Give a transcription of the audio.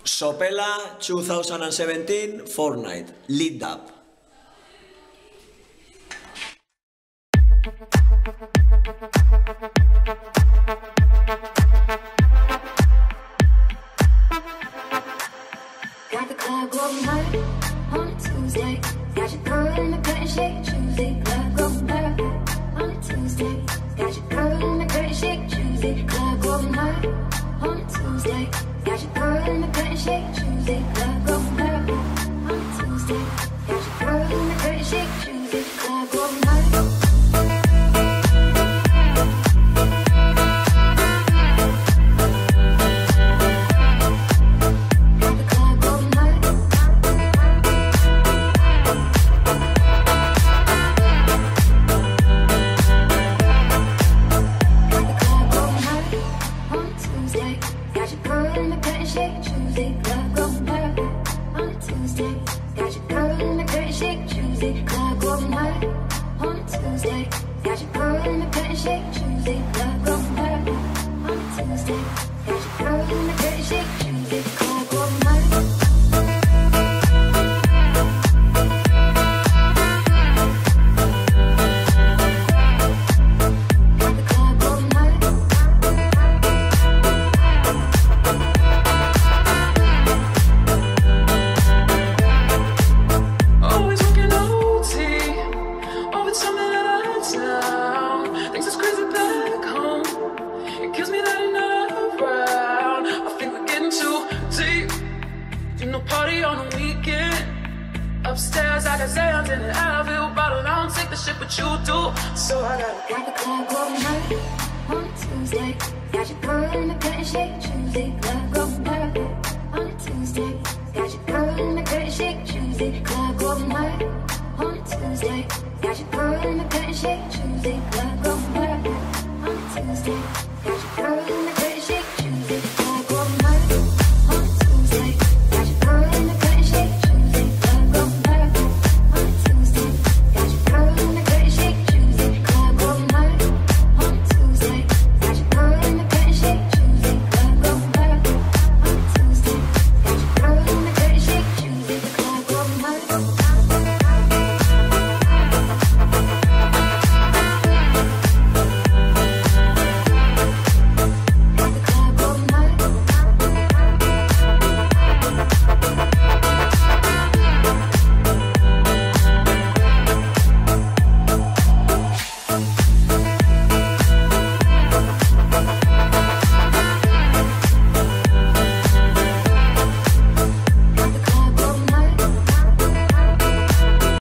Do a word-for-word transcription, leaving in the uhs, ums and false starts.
Sopela twenty seventeen Fortnite Lit Up. Got the club going hard on a Tuesday. Got your girl in the curtain shake Tuesday. Club going hard on a Tuesday. Got your girl in the curtain shake Tuesday. Club going hard on a Tuesday. Got your girl in the curtain shake Tuesday. Club going hard on a Tuesday. Got your girl in the curtain shake Tuesday. Club going hard. Upstairs, I can say I'm in the Advil bottle. I don't take the shit, but you do. So I gotta got the club going hard on a Tuesday. Got your girl in the curtain shake Tuesday. Club going hard on a Tuesday. Got your girl in the curtain shake Tuesday. Club going hard on a Tuesday. Got your girl in the curtain shake Tuesday. Club going hard on a Tuesday.